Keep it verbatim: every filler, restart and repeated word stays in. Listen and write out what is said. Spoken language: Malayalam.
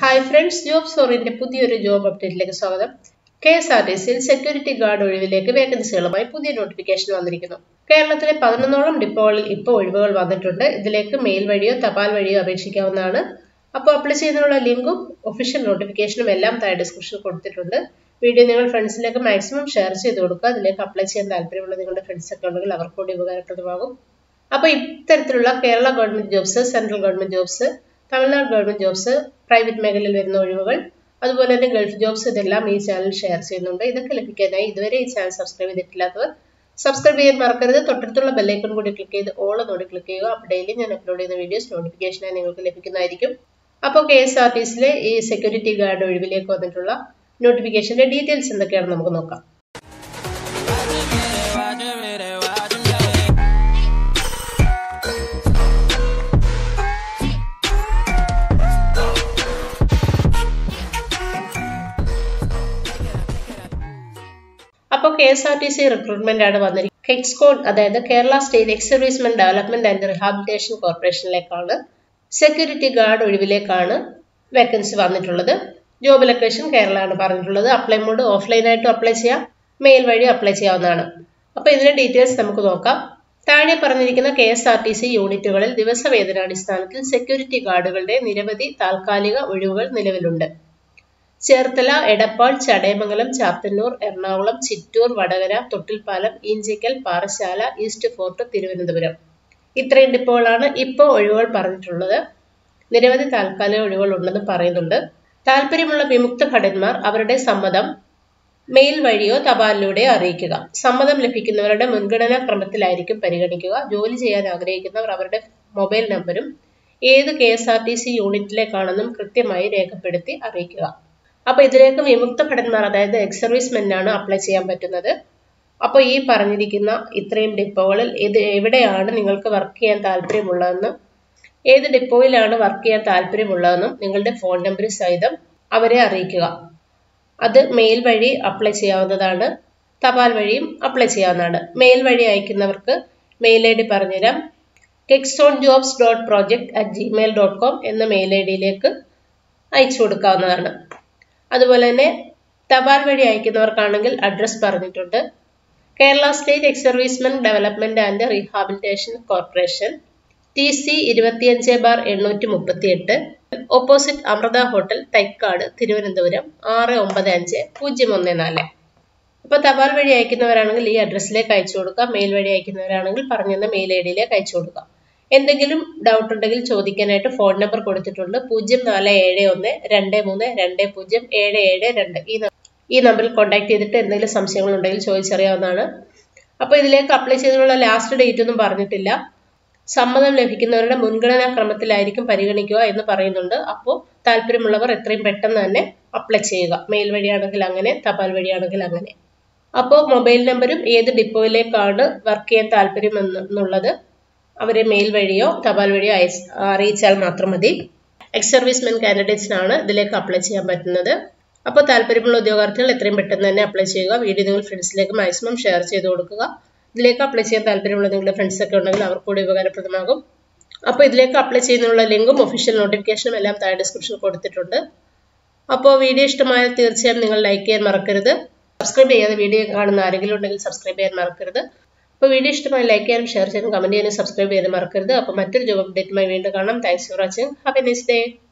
Hi friends, Job Sorinte പുതിയൊരു ജോബ് അപ്ഡേറ്റിലേക്ക് സ്വാഗതം. K S R T C യിൽ സെക്യൂരിറ്റി ഗാർഡ് ഒഴിവിലേക്ക് വേക്കൻസികളുമായി പുതിയ നോട്ടിഫിക്കേഷൻ വന്നിരിക്കുന്നു. കേരളത്തിലെ പതിനൊന്നോളം ഡിപ്പോകളിൽ ഇപ്പോൾ ഒഴിവുകൾ വന്നിട്ടുണ്ട്. ഇതിലേക്ക് മെയിൽ വഴിയോ തപാൽ വഴിയോ അപേക്ഷിക്കാവുന്നതാണ്. അപ്പോൾ അപ്ലൈ ചെയ്യുന്നതിനുള്ള ലിങ്കും ഒഫീഷ്യൽ നോട്ടിഫിക്കേഷനും എല്ലാം താഴെ ഡിസ്ക്രിപ്ഷനിൽ കൊടുത്തിട്ടുണ്ട്. വീഡിയോ നിങ്ങൾ ഫ്രണ്ട്സിലേക്ക് മാക്സിമം ഷെയർ ചെയ്ത് കൊടുക്കുക. അതിലേക്ക് അപ്ലൈ ചെയ്യാൻ താല്പര്യമുള്ള നിങ്ങളുടെ ഫ്രണ്ട്സ് ഒക്കെ ഉണ്ടെങ്കിൽ അവർക്ക് കൂടി ഉപകാരപ്രദമാകും. അപ്പോൾ ഇത്തരത്തിലുള്ള Kerala government jobs, central government jobs, Tamil Nadu government jobs, private മേഖലയിൽ വരുന്ന ഒഴിവുകൾ, അതുപോലെ തന്നെ ഗൾഫ് ജോബ്സ് ഇതെല്ലാം ഈ ചാനൽ ഷെയർ ചെയ്യുന്നുണ്ട്. ഇതൊക്കെ ലഭിക്കാനായി ഇതുവരെ ഈ ചാനൽ സബ്സ്ക്രൈബ് ചെയ്തിട്ടില്ലാത്തവർ സബ്സ്ക്രൈബ് ചെയ്യാൻ മറക്കരുത്. തൊട്ടടുത്തുള്ള ബെല്ലൈക്കൺ കൂടി ക്ലിക്ക് ചെയ്ത് ഓൾ എന്നോട് ക്ലിക്ക് ചെയ്യുക. അപ്പോൾ ഡെയിലി ഞാൻ അപ്ലോഡ് ചെയ്യുന്ന വീഡിയോസ് നോട്ടിഫിക്കേഷനായി നിങ്ങൾക്ക് ലഭിക്കുന്നതായിരിക്കും. അപ്പോൾ കെ എസ് ആർ ടി സിയിലെ ഈ സെക്യൂരിറ്റി ഗാർഡ് ഒഴിവിലേക്ക് വന്നിട്ടുള്ള നോട്ടിഫിക്കേഷന്റെ ഡീറ്റെയിൽസ് എന്തൊക്കെയാണെന്ന് നമുക്ക് നോക്കാം. അപ്പോൾ K S R T C recruitment ആണ് വന്നിരിക്കുന്നത്. കെക്സ്കോൺ അതായത് Kerala state ex servicemen development and rehabilitation കോർപ്പറേഷനിലേക്കാണ് സെക്യൂരിറ്റി ഗാർഡ് ഒഴിവിലേക്കാണ് വേക്കൻസി വന്നിട്ടുള്ളത്. ജോബ് ലൊക്കേഷൻ കേരള ആണ് പറഞ്ഞിട്ടുള്ളത്. അപ്ലൈ മോഡ് ഓഫ്ലൈനായിട്ടും അപ്ലൈ ചെയ്യാം, മെയിൽ വഴി അപ്ലൈ ചെയ്യാവുന്നതാണ്. അപ്പോൾ ഇതിന്റെ ഡീറ്റെയിൽസ് നമുക്ക് നോക്കാം. താഴെ പറഞ്ഞിരിക്കുന്ന K S R T C യൂണിറ്റുകളിൽ ദിവസവേതനാടിസ്ഥാനത്തിൽ സെക്യൂരിറ്റി ഗാർഡുകളുടെ നിരവധി താൽക്കാലിക ഒഴിവുകൾ നിലവിലുണ്ട്. ചേർത്തല, എടപ്പാൾ, ചടയമംഗലം, ചാത്തന്നൂർ, എറണാകുളം, ചിറ്റൂർ, വടകര, തൊട്ടിൽപ്പാലം, ഈഞ്ചിക്കൽ, പാറശാല, ഈസ്റ്റ് ഫോർട്ട്, തിരുവനന്തപുരം ഇത്രയും ഡിപ്പോകളാണ് ഇപ്പോൾ ഒഴിവുകൾ പറഞ്ഞിട്ടുള്ളത്. നിരവധി താൽക്കാലിക ഒഴിവുകൾ ഉണ്ടെന്ന് പറയുന്നുണ്ട്. താല്പര്യമുള്ള വിമുക്ത ഭടന്മാർ അവരുടെ സമ്മതം മെയിൽ വഴിയോ തപാലിലൂടെയോ അറിയിക്കുക. സമ്മതം ലഭിക്കുന്നവരുടെ മുൻഗണനാ ക്രമത്തിലായിരിക്കും പരിഗണിക്കുക. ജോലി ചെയ്യാൻ ആഗ്രഹിക്കുന്നവർ അവരുടെ മൊബൈൽ നമ്പരും ഏത് K S R T C യൂണിറ്റിലേക്കാണെന്നും കൃത്യമായി രേഖപ്പെടുത്തി അറിയിക്കുക. അപ്പോൾ ഇതിലേക്ക് വിമുക്ത ഭടന്മാർ അതായത് എക്സ് സർവീസ്മെനാണ് അപ്ലൈ ചെയ്യാൻ പറ്റുന്നത്. അപ്പോൾ ഈ പറഞ്ഞിരിക്കുന്ന ഇത്രയും ഡിപ്പോകളിൽ ഇത് എവിടെയാണ് നിങ്ങൾക്ക് വർക്ക് ചെയ്യാൻ താല്പര്യമുള്ളതെന്നും ഏത് ഡിപ്പോയിലാണ് വർക്ക് ചെയ്യാൻ താല്പര്യമുള്ളതെന്നും നിങ്ങളുടെ ഫോൺ നമ്പർ സഹിതം അവരെ അറിയിക്കുക. അത് മെയിൽ വഴി അപ്ലൈ ചെയ്യാവുന്നതാണ്, തപാൽ വഴിയും അപ്ലൈ ചെയ്യാവുന്നതാണ്. മെയിൽ വഴി അയക്കുന്നവർക്ക് മെയിൽ ഐ ഡി പറഞ്ഞുതരാം. Kexcon jobs dot project at gmail dot com എന്ന മെയിൽ ഐ ഡിയിലേക്ക് അയച്ചു കൊടുക്കാവുന്നതാണ്. അതുപോലെ തന്നെ തപാൽ വഴി അയക്കുന്നവർക്കാണെങ്കിൽ അഡ്രസ് പറഞ്ഞിട്ടുണ്ട്. Kerala state ex servicemen development and rehabilitation corporation, T C ഇരുപത്തിയഞ്ച് ബാർ എണ്ണൂറ്റി മുപ്പത്തി എട്ട്, ഓപ്പോസിറ്റ് അമൃത ഹോട്ടൽ, തൈക്കാട്, തിരുവനന്തപുരം ആറ് ഒമ്പത് അഞ്ച് പൂജ്യം ഒന്ന് നാല്. അപ്പോൾ തപാൽ വഴി അയക്കുന്നവരാണെങ്കിൽ ഈ അഡ്രസ്സിലേക്ക് അയച്ചു കൊടുക്കുക. മെയിൽ വഴി അയക്കുന്നവരാണെങ്കിൽ പറഞ്ഞിരുന്ന മെയിൽ ഐ ഡിയിലേക്ക് അയച്ചു കൊടുക്കുക. എന്തെങ്കിലും ഡൗട്ട് ഉണ്ടെങ്കിൽ ചോദിക്കാനായിട്ട് ഫോൺ നമ്പർ കൊടുത്തിട്ടുണ്ട്. പൂജ്യം നാല് ഏഴ് ഒന്ന് രണ്ട് മൂന്ന് രണ്ട് പൂജ്യം ഏഴ് ഏഴ് രണ്ട് ഈ ഈ നമ്പറിൽ കോൺടാക്ട് ചെയ്തിട്ട് എന്തെങ്കിലും സംശയങ്ങൾ ഉണ്ടെങ്കിൽ ചോദിച്ചറിയാവുന്നതാണ്. അപ്പോൾ ഇതിലേക്ക് അപ്ലൈ ചെയ്തിട്ടുള്ള ലാസ്റ്റ് ഡേറ്റ് ഒന്നും പറഞ്ഞിട്ടില്ല. സമ്മതം ലഭിക്കുന്നവരുടെ മുൻഗണനാ ക്രമത്തിലായിരിക്കും പരിഗണിക്കുക എന്ന് പറയുന്നുണ്ട്. അപ്പോൾ താല്പര്യമുള്ളവർ എത്രയും പെട്ടെന്ന് തന്നെ അപ്ലൈ ചെയ്യുക. മെയിൽ വഴിയാണെങ്കിൽ അങ്ങനെ, തപാൽ വഴിയാണെങ്കിൽ അങ്ങനെ. അപ്പോൾ മൊബൈൽ നമ്പരും ഏത് ഡിപ്പോയിലേക്കാണ് വർക്ക് ചെയ്യാൻ താല്പര്യം എന്നുള്ളത് അവരെ മെയിൽ വഴിയോ തപാൽ വഴിയോ അയ അറിയിച്ചാൽ മാത്രം മതി. എക്സ് സർവീസ്മെൻ കാൻഡിഡേറ്റ്സിനാണ് ഇതിലേക്ക് അപ്ലൈ ചെയ്യാൻ പറ്റുന്നത്. അപ്പോൾ താല്പര്യമുള്ള ഉദ്യോഗാർത്ഥികൾ എത്രയും പെട്ടെന്ന് തന്നെ അപ്ലൈ ചെയ്യുക. വീഡിയോ നിങ്ങൾ ഫ്രണ്ട്സിലേക്ക് മാക്സിമം ഷെയർ ചെയ്ത് കൊടുക്കുക. ഇതിലേക്ക് അപ്ലൈ ചെയ്യാൻ താല്പര്യമുള്ള നിങ്ങളുടെ ഫ്രണ്ട്സ് ഒക്കെ ഉണ്ടെങ്കിൽ അവർക്ക് കൂടി ഉപകാരപ്രദമാകും. അപ്പോൾ ഇതിലേക്ക് അപ്ലൈ ചെയ്യുന്നതിനുള്ള ലിങ്കും ഒഫീഷ്യൽ നോട്ടിഫിക്കേഷനും എല്ലാം താഴെ ഡിസ്ക്രിപ്ഷനിൽ കൊടുത്തിട്ടുണ്ട്. അപ്പോൾ വീഡിയോ ഇഷ്ടമായാൽ തീർച്ചയായും നിങ്ങൾ ലൈക്ക് ചെയ്യാൻ മറക്കരുത്. സബ്സ്ക്രൈബ് ചെയ്യാതെ വീഡിയോ കാണുന്ന ആരെങ്കിലും ഉണ്ടെങ്കിൽ സബ്സ്ക്രൈബ് ചെയ്യാൻ മറക്കരുത്. അപ്പോൾ വീഡിയോ ഇഷ്ടമായി ലൈക്ക് ചെയ്യാനും ഷെയർ ചെയ്യാനും കമന്റ് ചെയ്യാനും സബ്സ്ക്രൈബ് ചെയ്യാനും മറക്കരുത്. അപ്പോൾ മറ്റൊരു ജോബ് അപ്ഡേറ്റുമായി വീണ്ടും കാണാം. Thanks for watching. Have a nice day.